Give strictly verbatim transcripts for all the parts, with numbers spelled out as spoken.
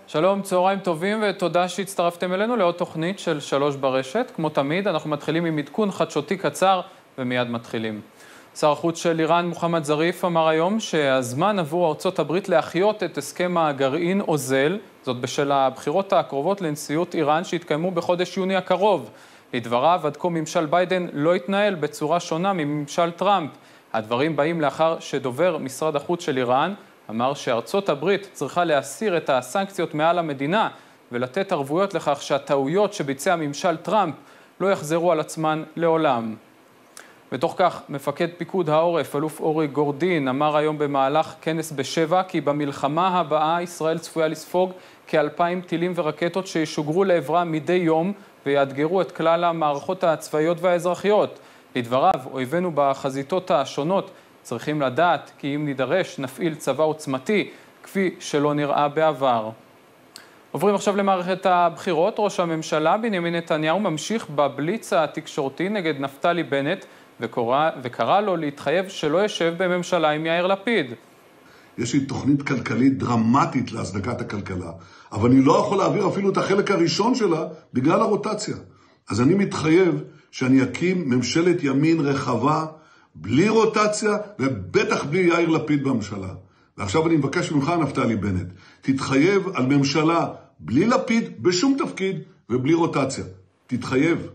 שלום, צהריים טובים ותודה שהצטרפתם אלינו לעוד תוכנית של שלוש ברשת. כמו תמיד, אנחנו מתחילים עם עדכון חדשותי קצר ומיד מתחילים. שר החוץ של איראן, מוחמד זריף, אמר היום שהזמן עבור ארצות הברית להחיות את הסכם הגרעין אוזל, זאת בשל הבחירות הקרובות לנשיאות איראן שהתקיימו בחודש יוני הקרוב. לדבריו, עד כה ממשל ביידן לא התנהל בצורה שונה מממשל טראמפ. הדברים באים לאחר שדובר משרד החוץ של איראן אמר שארצות הברית צריכה להסיר את הסנקציות מעל המדינה ולתת ערבויות לכך שהטעויות שביצע ממשל טראמפ לא יחזרו על עצמן לעולם. בתוך כך, מפקד פיקוד העורף, אלוף אורי גורדין, אמר היום במהלך כנס בשבע כי במלחמה הבאה ישראל צפויה לספוג כאלפיים טילים ורקטות שישוגרו לעברה מדי יום ויאתגרו את כלל המערכות הצבאיות והאזרחיות. לדבריו, אויבינו בחזיתות השונות צריכים לדעת כי אם נידרש נפעיל צבא עוצמתי כפי שלא נראה בעבר. עוברים עכשיו למערכת הבחירות. ראש הממשלה בנימין נתניהו ממשיך בבליץ התקשורתי נגד נפתלי בנט וקורא, וקרא לו להתחייב שלא ישב בממשלה עם יאיר לפיד. יש לי תוכנית כלכלית דרמטית להסדקת הכלכלה, אבל אני לא יכול להעביר אפילו את החלק הראשון שלה בגלל הרוטציה. אז אני מתחייב שאני אקים ממשלת ימין רחבה, בלי רוטציה ובטח בלי יאיר לפיד בממשלה. ועכשיו אני מבקש ממך, נפתלי בנט, תתחייב על ממשלה בלי לפיד בשום תפקיד ובלי רוטציה. תתחייב.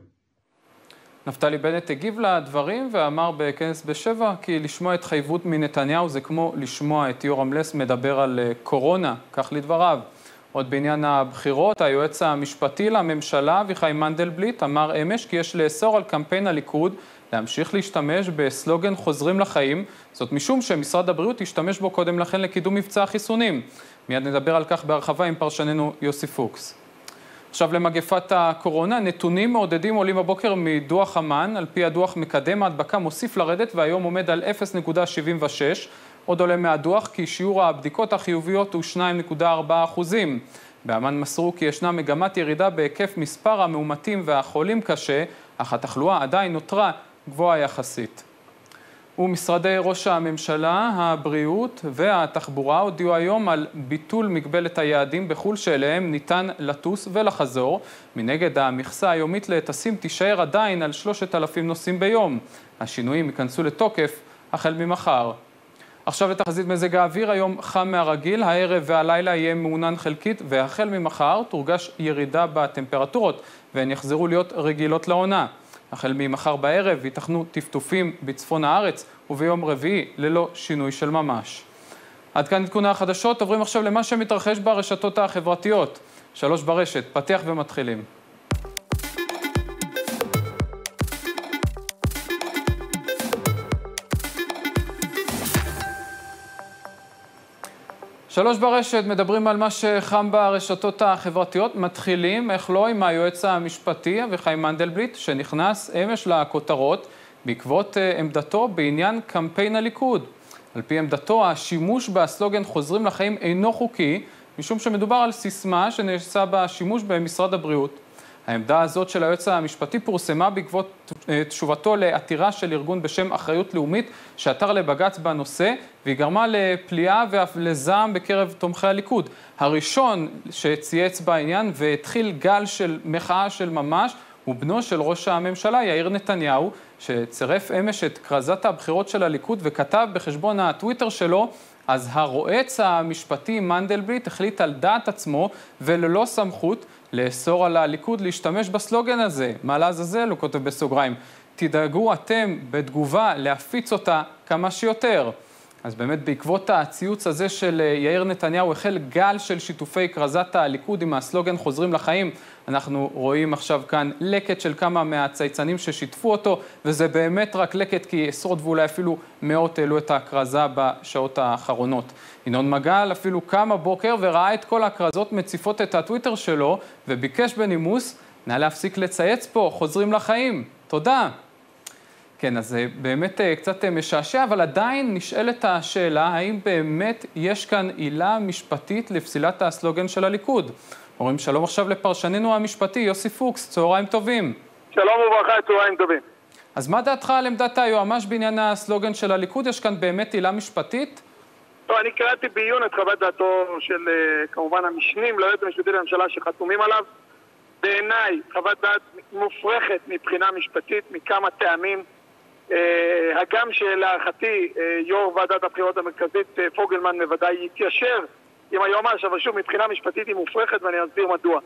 נפתלי בנט הגיב לדברים ואמר בכנס בשבע כי לשמוע התחייבות מנתניהו זה כמו לשמוע את יורם לס מדבר על קורונה, כך לדבריו. עוד בעניין הבחירות, היועץ המשפטי לממשלה אביחי מנדלבליט אמר אמש כי יש לאסור על קמפיין הליכוד להמשיך להשתמש בסלוגן חוזרים לחיים, זאת משום שמשרד הבריאות השתמש בו קודם לכן לקידום מבצע החיסונים. מיד נדבר על כך בהרחבה עם פרשננו יוסי פוקס. עכשיו למגפת הקורונה, נתונים מעודדים עולים הבוקר מדוח אמן, על פי הדוח מקדם ההדבקה מוסיף לרדת והיום עומד על אפס נקודה שבעים ושש. עוד עולה מהדוח כי שיעור הבדיקות החיוביות הוא שתיים נקודה ארבע אחוזים. באמן מסרו כי ישנה מגמת ירידה בהיקף מספר המאומתים והחולים קשה, אך התחלואה עדיין נותרה גבוהה יחסית. ומשרדי ראש הממשלה, הבריאות והתחבורה הודיעו היום על ביטול מגבלת היעדים בחול שאליהם ניתן לטוס ולחזור. מנגד המכסה היומית לטסים תישאר עדיין על שלושת אלפים נוסעים ביום. השינויים ייכנסו לתוקף החל ממחר. עכשיו לתחזית מזג האוויר, היום חם מהרגיל, הערב והלילה יהיה מעונן חלקית והחל ממחר תורגש ירידה בטמפרטורות והן יחזרו להיות רגילות לעונה. החל ממחר בערב ייתכנו טפטופים בצפון הארץ וביום רביעי ללא שינוי של ממש. עד כאן עדכוני החדשות, עוברים עכשיו למה שמתרחש ברשתות החברתיות. שלוש ברשת, פתח ומתחילים. שלוש ברשת, מדברים על מה שחם ברשתות החברתיות, מתחילים, איך לא, עם היועץ המשפטי אביחי מנדלבליט, שנכנס אמש לכותרות בעקבות עמדתו בעניין קמפיין הליכוד. על פי עמדתו, השימוש בסלוגן חוזרים לחיים אינו חוקי, משום שמדובר על סיסמה שנעשה בה שימוש במשרד הבריאות. העמדה הזאת של היועץ המשפטי פורסמה בעקבות תשובתו לעתירה של ארגון בשם אחריות לאומית שעתר לבג"ץ בנושא, והיא גרמה לפליאה ואף לזעם בקרב תומכי הליכוד. הראשון שצייץ בעניין והתחיל גל של מחאה של ממש הוא בנו של ראש הממשלה יאיר נתניהו, שצירף אמש את כרזת הבחירות של הליכוד וכתב בחשבון הטוויטר שלו: אז הרועץ המשפטי מנדלבליט החליט על דעת עצמו וללא סמכות לאסור על הליכוד להשתמש בסלוגן הזה. מה לעזאזל, הוא כותב בסוגריים, תדאגו אתם בתגובה להפיץ אותה כמה שיותר. אז באמת בעקבות הציוץ הזה של יאיר נתניהו החל גל של שיתופי כרזת הליכוד עם הסלוגן חוזרים לחיים. אנחנו רואים עכשיו כאן לקט של כמה מהצייצנים ששיתפו אותו, וזה באמת רק לקט כי עשרות ואולי אפילו מאות העלו את הכרזה בשעות האחרונות. ינון מגל אפילו קם הבוקר וראה את כל הכרזות מציפות את הטוויטר שלו וביקש בנימוס, נא להפסיק לצייץ פה, חוזרים לחיים. תודה. כן, אז זה באמת קצת משעשע, אבל עדיין נשאלת השאלה, האם באמת יש כאן עילה משפטית לפסילת הסלוגן של הליכוד? אומרים שלום עכשיו לפרשננו המשפטי, יוסי פוקס, צהריים טובים. שלום וברכה, צהריים טובים. אז מה דעתך על עמדת היועמ"ש בעניין הסלוגן של הליכוד? יש כאן באמת עילה משפטית? טוב, אני קראתי בעיון את חוות דעתו של כמובן המשנים ליועץ המשפטי לממשלה שחתומים עליו. בעיניי חוות דעת מופרכת מבחינה משפטית מכמה טעמים. הגם שלהערכתי יו"ר ועדת הבחירות המרכזית פוגלמן בוודאי יתיישר עם היועמ"ש, אבל שוב מבחינה משפטית היא מופרכת ואני אסביר מדוע.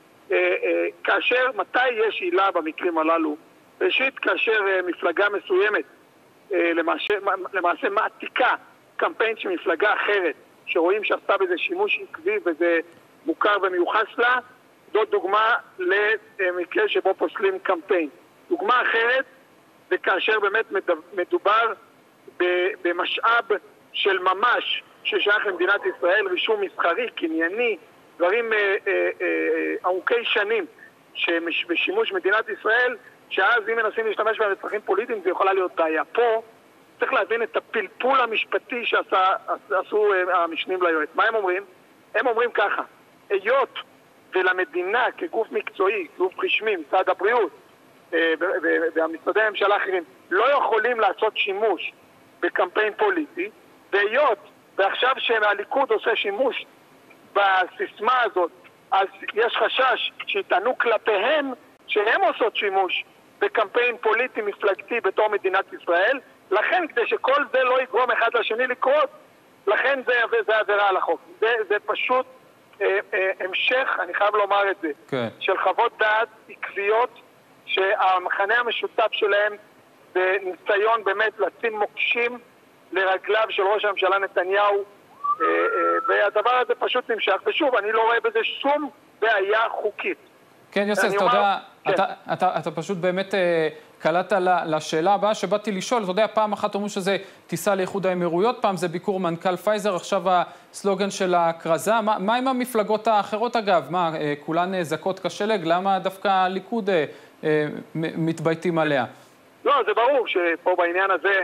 כאשר, מתי יש עילה במקרים הללו? ראשית, כאשר מפלגה מסוימת למעשה, למעשה מעתיקה קמפיין של מפלגה אחרת, שרואים שעשתה בזה שימוש עקבי וזה מוכר ומיוחס לה, זאת דוגמה למקרה שבו פוסלים קמפיין. דוגמה אחרת זה כאשר באמת מדובר במשאב של ממש ששייך למדינת ישראל, רישום מסחרי, קנייני, דברים ארוכי שנים שבשימוש מדינת ישראל, שאז אם מנסים להשתמש בהם לצרכים פוליטיים זה יכולה להיות בעיה. פה צריך להבין את הפלפול המשפטי שעשו המשנים ליועץ. מה הם אומרים? הם אומרים ככה, היות ולמדינה כגוף מקצועי, גוף רשמי, משרד הבריאות והמשרדי הממשלה האחרים לא יכולים לעשות שימוש בקמפיין פוליטי, והיות ועכשיו שהליכוד עושה שימוש בסיסמה הזאת, אז יש חשש שיטענו כלפיהם שהם עושות שימוש בקמפיין פוליטי מפלגתי בתור מדינת ישראל. לכן כדי שכל זה לא יגרום אחד לשני לקרות, לכן זה, זה עבירה על החוק. זה, זה פשוט אה, אה, המשך, אני חייב לומר את זה, כן. של חוות דעת עקביות שהמחנה המשותף שלהם זה ניסיון באמת לשים מוקשים לרגליו של ראש הממשלה נתניהו, אה, אה, והדבר הזה פשוט נמשך. ושוב, אני לא רואה בזה שום בעיה חוקית. כן, יוסף, אתה יודע, אתה, אתה, אתה פשוט באמת קלעת לשאלה הבאה שבאתי לשאול. אתה יודע, פעם אחת אומרים שזה טיסה לאיחוד האמירויות, פעם זה ביקור מנכ"ל פייזר, עכשיו הסלוגן של הכרזה. מה, מה עם המפלגות האחרות אגב? מה, כולן נאזקות כשלג? למה דווקא הליכוד מתבייתים עליה? לא, זה ברור שפה בעניין הזה,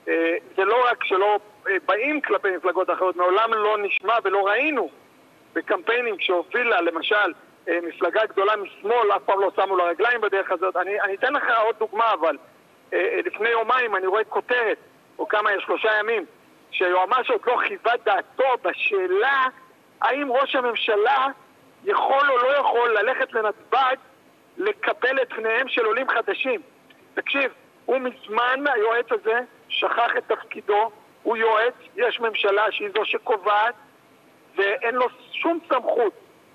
זה לא רק שלא באים כלפי מפלגות אחרות, מעולם לא נשמע ולא ראינו בקמפיינים שהובילה, למשל, מפלגה גדולה משמאל, אף פעם לא שמו לרגליים בדרך הזאת. אני, אני אתן לך עוד דוגמה, אבל אה, לפני יומיים אני רואה כותרת, או כמה, שלושה ימים, שהיועמ"ש עוד לא חיווה דעתו בשאלה האם ראש הממשלה יכול או לא יכול ללכת לנתב"ג לקבל את פניהם של עולים חדשים. תקשיב, הוא מזמן, היועץ הזה, שכח את תפקידו, הוא יועץ, יש ממשלה שהיא זו שקובעת, ואין לו שום סמכות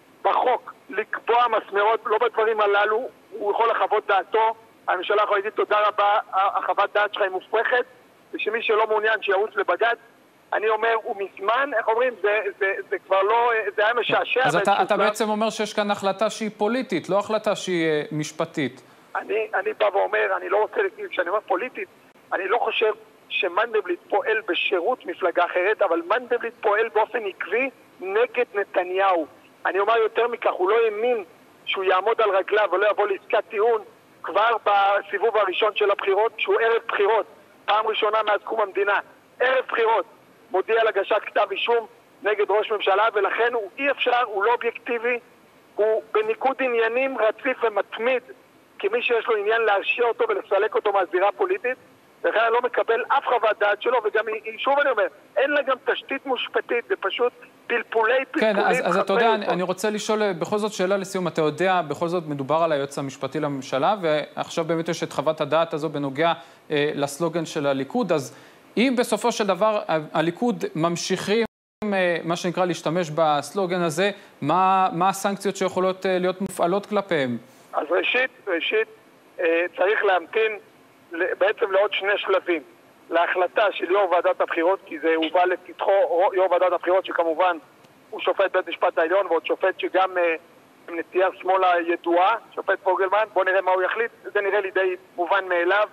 בחוק לקבוע מסמרות, לא בדברים הללו, הוא יכול לחוות דעתו, הממשלה יכולה להגיד תודה רבה, החוות דעת שלך היא מופרכת, ושמי שלא מעוניין שירוץ לבג"ץ, אני אומר, הוא מזמן, איך אומרים, זה, זה, זה כבר לא, זה היה משעשע. אז אתה, אתה בעצם אומר שיש כאן החלטה שהיא פוליטית, לא החלטה שהיא משפטית. אני, אני בא ואומר, אני לא רוצה להגיד, כשאני אומר פוליטית, אני לא חושב שמנדלבליט פועל בשירות מפלגה אחרת, אבל מנדלבליט פועל באופן עקבי נגד נתניהו. אני אומר יותר מכך, הוא לא האמין שהוא יעמוד על רגליו ולא יבוא לעסקת טיעון כבר בסיבוב הראשון של הבחירות, שהוא ערב בחירות, פעם ראשונה מאז קום המדינה, ערב בחירות, מודיע על הגשת כתב אישום נגד ראש ממשלה, ולכן הוא אי אפשר, הוא לא אובייקטיבי, הוא בניגוד עניינים רציף ומתמיד, כמי שיש לו עניין להרשיע אותו ולסלק אותו מהזירה הפוליטית, ולכן אני לא מקבל אף חוות דעת שלו, וגם שוב אני אומר, אין לה גם תשתית משפטית, זה פשוט פלפולי פלפולים. כן, אז, אז אתה יודע, אני, אני רוצה לשאול בכל זאת שאלה לסיום, אתה יודע, בכל זאת מדובר על היועץ המשפטי לממשלה, ועכשיו באמת יש את חוות הדעת הזו בנוגע אה, לסלוגן של הליכוד, אז אם בסופו של דבר הליכוד ממשיכים, אה, מה שנקרא, להשתמש בסלוגן הזה, מה, מה הסנקציות שיכולות אה, להיות מופעלות כלפיהם? אז ראשית, ראשית, אה, צריך להמתין בעצם לעוד שני שלבים. להחלטה של יו"ר ועדת הבחירות, כי זה הובא לפתחו יו"ר ועדת הבחירות, שכמובן הוא שופט בית משפט העליון, ועוד שופט שגם אה, עם נטייה שמאלה ידועה, שופט פוגלמן. בוא נראה מה הוא יחליט. זה נראה לי די מובן מאליו,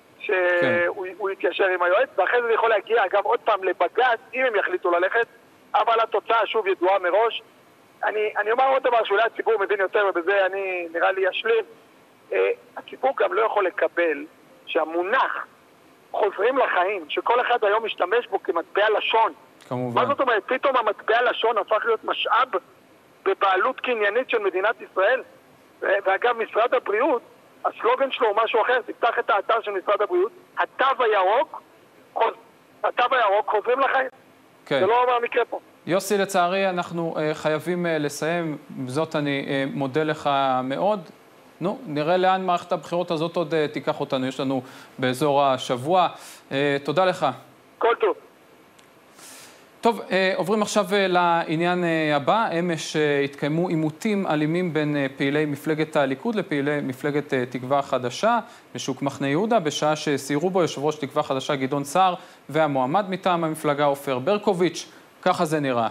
שהוא כן. יתיישר עם היועץ, ואחרי זה יכול להגיע, אגב, עוד פעם לבג"ץ, אם הם יחליטו ללכת, אבל התוצאה שוב ידועה מראש. אני, אני אומר עוד דבר שאולי הציבור מבין יותר, ובזה אני נראה לי אשלים. אה, הציבור גם לא יכול לקבל שהמונח חוזרים לחיים, שכל אחד היום משתמש בו כמטבע לשון. כמובן. מה זאת אומרת? פתאום המטבע לשון הפך להיות משאב בבעלות קניינית של מדינת ישראל. ואגב, משרד הבריאות, הסלוגן שלו הוא משהו אחר, תפתח את האתר של משרד הבריאות, התו הירוק, התו הירוק חוזרים לחיים. זה לא מה המקרה פה. יוסי, לצערי אנחנו חייבים לסיים, בזאת אני מודה לך מאוד. נו, נראה לאן מערכת הבחירות הזאת עוד תיקח אותנו, יש לנו באזור השבוע. תודה לך. כל טוב. טוב, עוברים עכשיו לעניין הבא. אמש התקיימו עימותים אלימים בין פעילי מפלגת הליכוד לפעילי מפלגת תקווה חדשה בשוק מחנה יהודה, בשעה שסיירו בו יושב ראש תקווה חדשה גדעון סער והמועמד מטעם המפלגה עופר ברקוביץ'. ככה זה נראה.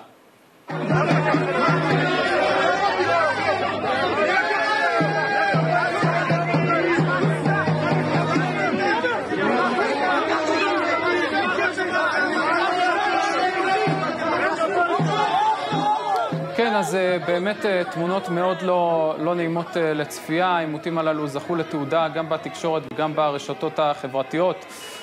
כן, אז באמת תמונות מאוד לא, לא נעימות לצפייה. העימותים הללו זכו לתעודה גם בתקשורת וגם ברשתות החברתיות.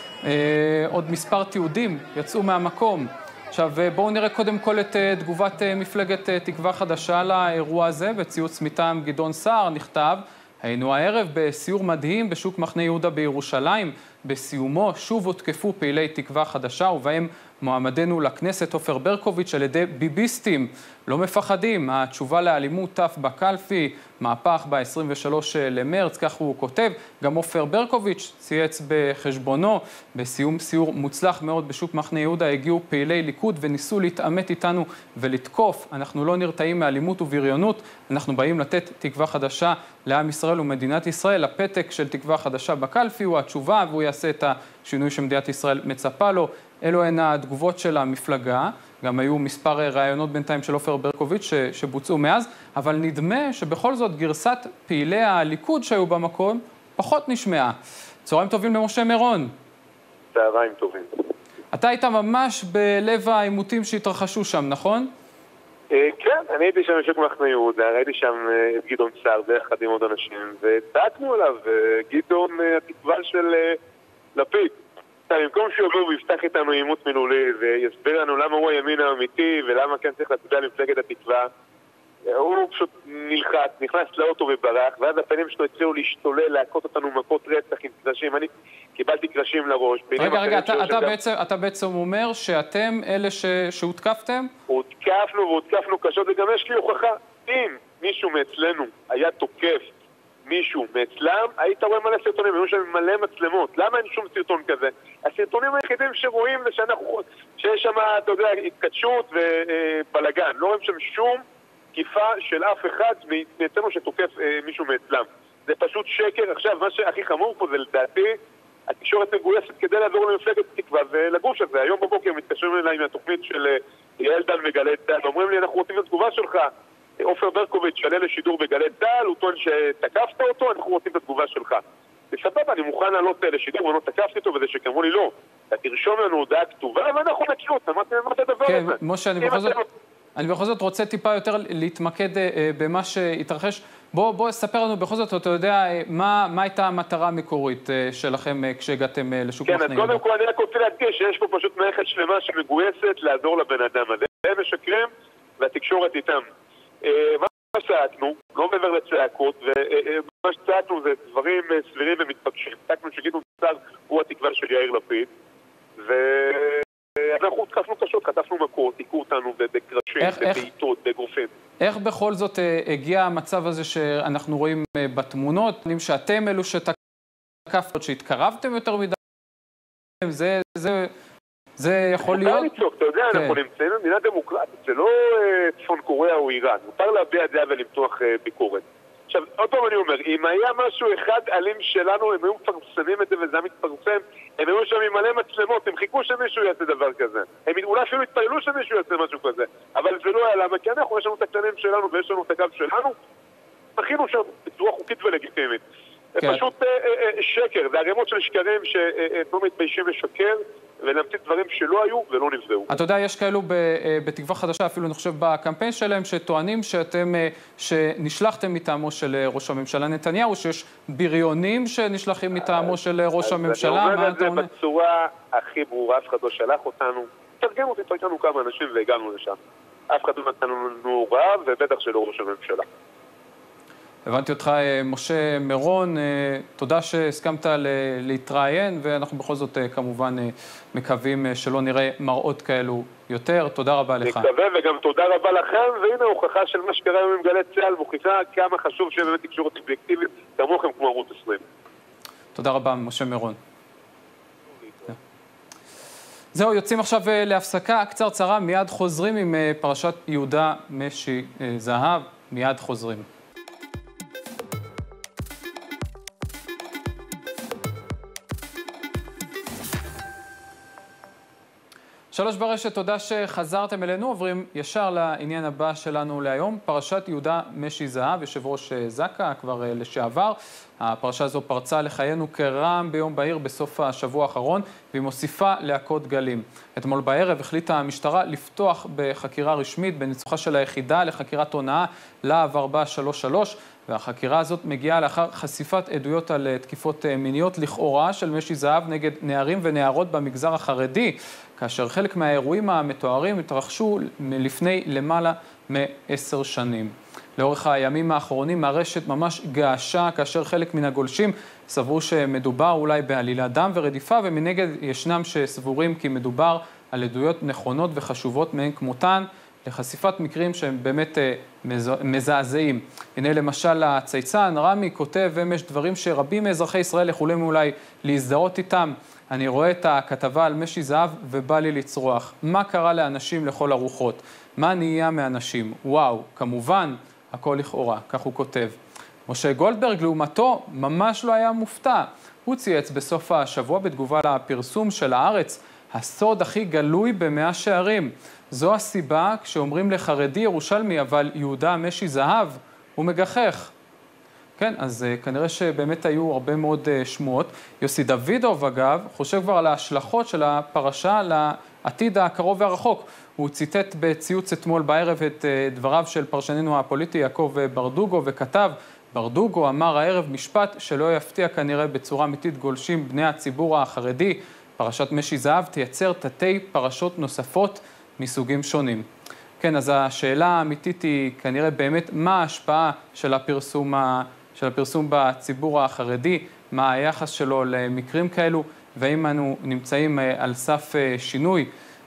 עוד מספר תיעודים יצאו מהמקום. עכשיו בואו נראה קודם כל את תגובת מפלגת תקווה חדשה לאירוע הזה. בציוץ מטעם גדעון סער נכתב: היינו הערב בסיור מדהים בשוק מחנה יהודה בירושלים. בסיומו שוב הותקפו פעילי תקווה חדשה ובהם מועמדנו לכנסת עופר ברקוביץ' על ידי ביביסטים. לא מפחדים, התשובה לאלימות תף בקלפי, מהפך ב-עשרים ושלושה למרץ, כך הוא כותב. גם עופר ברקוביץ' צייץ בחשבונו: בסיום סיור מוצלח מאוד בשוק מחנה יהודה הגיעו פעילי ליכוד וניסו להתעמת איתנו ולתקוף. אנחנו לא נרתעים מאלימות ובריונות, אנחנו באים לתת תקווה חדשה לעם ישראל ומדינת ישראל. הפתק של תקווה חדשה בקלפי הוא התשובה, והוא יעשה את השינוי שמדינת ישראל מצפה לו. אלו הן התגובות של המפלגה. גם היו מספר רעיונות בינתיים של עופר ברקוביץ' שבוצעו מאז, אבל נדמה שבכל זאת גרסת פעילי הליכוד שהיו במקום פחות נשמעה. צהריים טובים למשה מירון. צהריים טובים. אתה היית ממש בלב העימותים שהתרחשו שם, נכון? כן, אני הייתי שם בשוק מחנה יהודה, ראיתי שם את גדעון סער ביחד עם עוד אנשים, וצעקנו עליו, גדעון התקווה של לפיד. במקום שיבוא ויפתח איתנו עימות מילולי ויסביר לנו למה הוא הימין האמיתי ולמה כן צריך להצביע למפלגת התקווה, הוא פשוט נלחץ, נכנס לאוטו וברח, ואז הפנים שלו התחילו להשתולל, להכות אותנו מכות רצח עם קרשים. אני קיבלתי קרשים לראש. רגע, רגע, אתה, אתה, בעצם, אתה בעצם אומר שאתם אלה ש... שהותקפתם? הותקפנו והותקפנו קשות, וגם יש לי הוכחה. אם מישהו מאצלנו היה תוקף מישהו מאצלם, היית רואה מלא סרטונים, היו שם מלא מצלמות. למה אין שום סרטון כזה? הסרטונים היחידים שרואים זה שאנחנו, שיש שם, אתה יודע, התקדשות ובלגן. לא רואים שם שום תקיפה של אף אחד מאצלנו שתוקף מישהו מאצלם. זה פשוט שקר. עכשיו, מה שהכי חמור פה זה לדעתי, התקשורת מגויסת כדי לעזור למפלגת תקווה ולגוש הזה. היום בבוקר מתקשרים אליי מהתוכנית של יעל דן וגלי צה"ל, אומרים לי, אנחנו רוצים את התגובה שלך. עופר ברקוביץ' עלה לשידור בגלי צה"ל, הוא טוען שתקפת אותו, אנחנו רוצים את התגובה שלך. בסבבה, אני מוכן לעלות לשידור ולא תקפתי אותו, וזה שכאמרו לי לא. אתה תרשום לנו הודעה כתובה ואנחנו נכיר אותה. מה אתה דבר כן, הזה? משה, אני בכל זאת, אני בכל זאת רוצה טיפה יותר להתמקד במה שהתרחש. בוא, בוא, ספר לנו בכל זאת, אתה יודע, מה, מה הייתה המטרה המקורית שלכם כשהגעתם לשוק מחנה יהודה? כן, אז קודם כל אני רק רוצה להדגיש שיש פה פשוט מערכת שלמה שמגויסת לעזור לבן אדם הזה. הם משקרים והתקשורת איתם. מה שצעקנו, לא מעבר לצעקות, ומה שצעקנו זה דברים סבירים ומתפגשים. צעקנו שגדעון סער הוא התקווה של יאיר לפיד, ואנחנו הותקפנו קשות, חטפנו מכות, היכו אותנו בקרשים, בבעיטות, בגרופים. איך בכל זאת הגיע המצב הזה שאנחנו רואים בתמונות, שאתם אלו שתקפתם, שהתקרבתם יותר מדי? זה... זה... זה יכול להיות? אתה יודע, אנחנו נמצאים במדינה דמוקרטית, זה לא צפון קוריאה או איראן. מותר להביע דעה ולמתוח ביקורת. עכשיו, עוד פעם אני אומר, אם היה משהו אחד אלים שלנו, הם היו מפרסמים את זה וזה מתפרסם, הם היו שם עם מלא מצלמות, הם חיכו שמישהו יעשה דבר כזה. הם אולי אפילו התפעלו שמישהו יעשה משהו כזה. אבל זה לא היה למה, כי אנחנו, יש לנו את הכללים שלנו ויש לנו את הקו שלנו, מכינו שם בצורה חוקית ולגיטימית. זה פשוט שקר, זה ערימות של שקרים שלא מתביישים לשקר ולהמציא דברים שלא היו ולא נבדאו. אתה יודע, יש כאלו בתקווה חדשה, אפילו אני חושב בקמפיין שלהם, שטוענים שאתם, שנשלחתם מטעמו של ראש הממשלה נתניהו, שיש בריונים שנשלחים מטעמו של ראש הממשלה. אני אומר את זה בצורה הכי ברורה, אף אחד לא שלח אותנו. תרגם אותי, תרגמנו כמה אנשים והגענו לשם. אף אחד לא נתנו לנו הוראה, ובטח שלא ראש הממשלה. הבנתי אותך, משה מירון, תודה שהסכמת להתראיין, ואנחנו בכל זאת כמובן מקווים שלא נראה מראות כאלו יותר. תודה רבה לך. מקווה, וגם תודה רבה לכם, והנה הוכחה של מה שקרה היום עם גלי צה"ל, מוכיחה כמה חשוב שבאמת תקשורת אובייקטיבית, כמוכם כמו ערוץ עשרים. תודה רבה, משה מירון. זהו, יוצאים עכשיו להפסקה קצרצרה, מיד חוזרים עם פרשת יהודה משי זהב, מיד חוזרים. שלוש ברשת, תודה שחזרתם אלינו, עוברים ישר לעניין הבא שלנו להיום, פרשת יהודה משי זהב, יושב ראש זק"א, כבר לשעבר. הפרשה הזו פרצה לחיינו כרעם ביום בהיר בסוף השבוע האחרון, והיא מוסיפה להכות גלים. אתמול בערב החליטה המשטרה לפתוח בחקירה רשמית בניצוחה של היחידה לחקירת הונאה להב ארבע שלוש שלוש, והחקירה הזאת מגיעה לאחר חשיפת עדויות על תקיפות מיניות לכאורה של משי זהב נגד נערים ונערות במגזר החרדי, כאשר חלק מהאירועים המתוארים התרחשו לפני למעלה מעשר שנים. לאורך הימים האחרונים הרשת ממש געשה, כאשר חלק מן הגולשים סברו שמדובר אולי בעלילת דם ורדיפה, ומנגד ישנם שסבורים כי מדובר על עדויות נכונות וחשובות מהן כמותן, לחשיפת מקרים שהם באמת מזעזעים. הנה למשל הצייצן רמי כותב אמש דברים שרבים מאזרחי ישראל יכולים אולי להזדהות איתם. אני רואה את הכתבה על משי זהב ובא לי לצרוח. מה קרה לאנשים לכל הרוחות? מה נהיה מאנשים? וואו, כמובן, הכל לכאורה, כך הוא כותב. משה גולדברג לעומתו ממש לא היה מופתע. הוא צייץ בסוף השבוע בתגובה לפרסום של הארץ, הסוד הכי גלוי במאה שערים. זו הסיבה כשאומרים לחרדי ירושלמי, אבל יהודה משי זהב, הוא מגחך. כן, אז uh, כנראה שבאמת היו הרבה מאוד uh, שמועות. יוסי דוידוב, אגב, חושב כבר על ההשלכות של הפרשה לעתיד הקרוב והרחוק. הוא ציטט בציוץ אתמול בערב את uh, דבריו של פרשננו הפוליטי יעקב ברדוגו, וכתב, ברדוגו אמר הערב משפט שלא יפתיע כנראה בצורה אמיתית גולשים בני הציבור החרדי. פרשת משי זהב תייצר תתי פרשות נוספות מסוגים שונים. כן, אז השאלה האמיתית היא כנראה באמת מה ההשפעה של הפרסום, של הפרסום בציבור החרדי, מה היחס שלו למקרים כאלו, והאם אנו נמצאים על סף שינוי.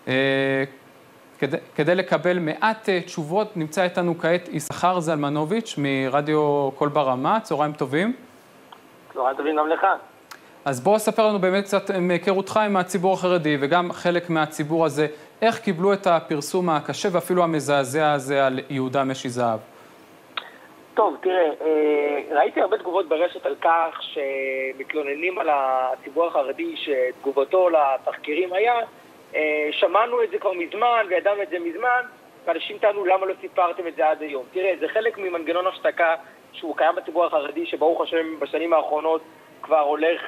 כדי, כדי לקבל מעט תשובות נמצא איתנו כעת יששכר זלמנוביץ' מרדיו קול ברמה. צהריים טובים. צהריים טובים גם לך. אז בואו ספר לנו באמת קצת מהיכרותך עם הציבור החרדי, וגם חלק מהציבור הזה, איך קיבלו את הפרסום הקשה ואפילו המזעזע הזה על יהודה משי זהב? טוב, תראה, ראיתי הרבה תגובות ברשת על כך שמתלוננים על הציבור החרדי שתגובתו לתחקירים היה, שמענו את זה כבר מזמן וידענו את זה מזמן, ואנשים טענו למה לא סיפרתם את זה עד היום. תראה, זה חלק ממנגנון השתקה שהוא קיים בציבור החרדי, שברוך השם בשנים האחרונות כבר הולך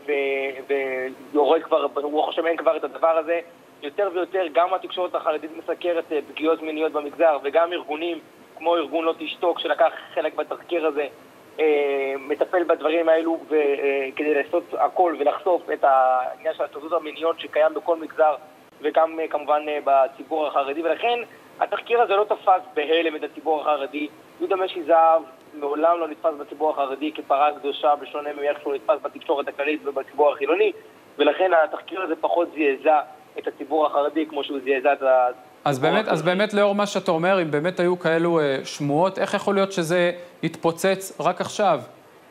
ויורד כבר, ברוך השם אין כבר את הדבר הזה. יותר ויותר גם התקשורת החרדית מסקרת פגיעות מיניות במגזר, וגם ארגונים כמו ארגון לא תשתוק שלקח חלק בתחקיר הזה, מטפל בדברים האלו כדי לעשות הכל ולחשוף את העניין של הטרדות המיניות שקיים בכל מגזר וגם כמובן בציבור החרדי, ולכן התחקיר הזה לא תפס בהלם את הציבור החרדי. יהודה משי זהב מעולם לא נתפס בציבור החרדי כפרה קדושה, בשונה מאיך שהוא נתפס בתקשורת הכללית ובציבור החילוני, ולכן התחקיר הזה פחות זעזע את הציבור החרדי כמו שהוא זעזע את ה... אז באמת, אז באמת לאור מה שאתה אומר, אם באמת היו כאלו שמועות, איך יכול להיות שזה יתפוצץ רק עכשיו?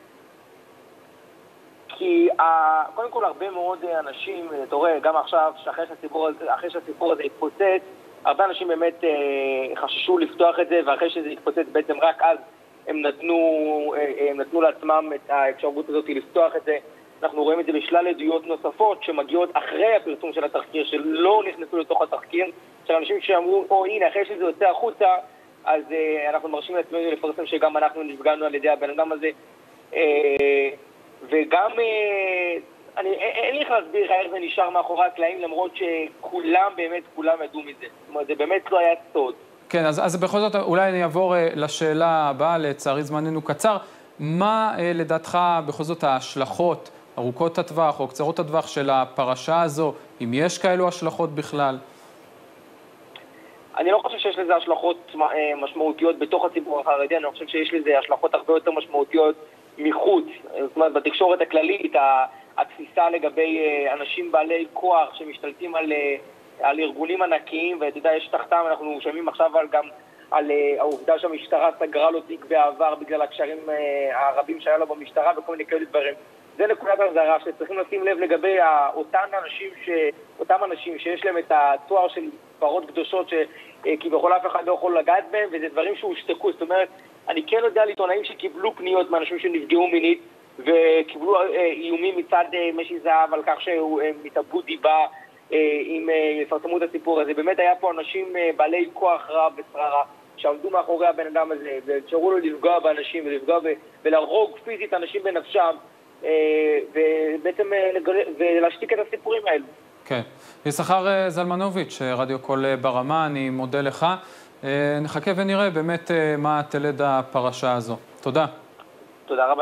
כי קודם כל הרבה מאוד אנשים, אתה רואה, גם עכשיו, שאחרי שהסיפור הזה, אחרי שהסיפור הזה יתפוצץ, הרבה אנשים באמת חששו לפתוח את זה, ואחרי שזה יתפוצץ בעצם רק אז הם נתנו, הם נתנו לעצמם את האפשרות הזאת לפתוח את זה. אנחנו רואים את זה בשלל עדויות נוספות שמגיעות אחרי הפרסום של התחקיר, שלא נכנסו לתוך התחקיר, של אנשים שאמרו, או הנה, אחרי שזה יוצא החוצה, אז uh, אנחנו מרשים לעצמנו לפרסם שגם אנחנו נפגענו על ידי הבן אדם הזה. Uh, וגם, uh, אני, אין לי איך להסביר איך זה נשאר מאחורי הקלעים, למרות שכולם, באמת, כולם ידעו מזה. זאת אומרת, זה באמת לא היה סוד. כן, אז, אז בכל זאת, אולי אני אעבור uh, לשאלה הבאה, לצערי זמננו קצר. מה uh, לדעתך בכל זאת ההשלכות ארוכות הטווח או קצרות הטווח של הפרשה הזו, אם יש כאלו השלכות בכלל? אני לא חושב שיש לזה השלכות משמעותיות בתוך הציבור החרדי, אני חושב שיש לזה השלכות הרבה יותר משמעותיות מחוץ. זאת אומרת, בתקשורת הכללית, התפיסה לגבי אנשים בעלי כוח שמשתלטים על, על ארגונים ענקיים, ואתה יודע, יש תחתם, אנחנו שומעים עכשיו על גם על העובדה שהמשטרה סגרה לו תיק בעבר בגלל הקשרים הרבים שהיה לו במשטרה וכל מיני כאלה דברים. זה נקודת הזרה שצריכים לשים לב לגבי אותם אנשים, ש... אותם אנשים שיש להם את התואר של פרות קדושות שכביכול אף אחד לא יכול לגעת בהם, וזה דברים שהושתקו. זאת אומרת, אני כן יודע על עיתונאים שקיבלו פניות מאנשים שנפגעו מינית וקיבלו איומים מצד משי זהב על כך שהם התאבדו דיבה אם יפרסמו את הסיפור הזה. באמת היה פה אנשים בעלי כוח רב ושררה שעמדו מאחורי הבן אדם הזה ואפשרו לו לפגוע באנשים ולפגוע ולהרוג פיזית אנשים בנפשם ובעצם ולהשתיק את הסיפורים האלו. כן. יששכר זלמנוביץ', רדיו קול ברמה, אני מודה לך. נחכה ונראה באמת מה תלד הפרשה הזו. תודה. תודה רבה.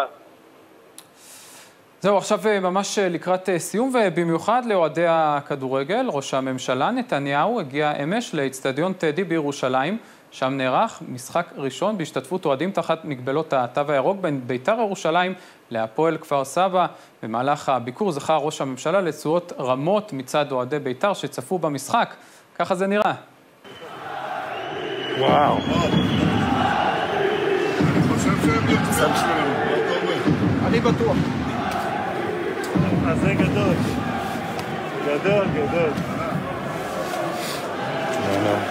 זהו, עכשיו ממש לקראת סיום, ובמיוחד לאוהדי הכדורגל, ראש הממשלה נתניהו הגיע אמש לאצטדיון טדי בירושלים, שם נערך משחק ראשון בהשתתפות אוהדים תחת מגבלות התו הירוק בין בית"ר ירושלים להפועל כפר סבא. במהלך הביקור זכה ראש הממשלה לתשואות רמות מצד אוהדי בית"ר שצפו במשחק. ככה זה נראה. וואו. אני חושב שהם יוצאים שלנו. אני בטוח. אז זה גדול. גדול, גדול. לא, לא.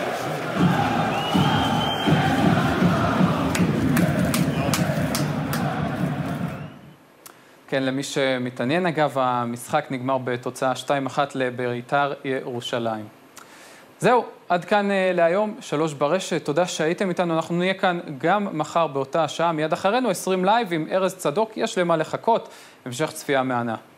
כן, למי שמתעניין אגב, המשחק נגמר בתוצאה שתיים אחת לבית"ר ירושלים. זהו, עד כאן להיום, שלוש ברשת. תודה שהייתם איתנו, אנחנו נהיה כאן גם מחר באותה השעה. מיד אחרינו עשרים לייב עם ארז צדוק, יש למה לחכות. המשך צפייה מהנה.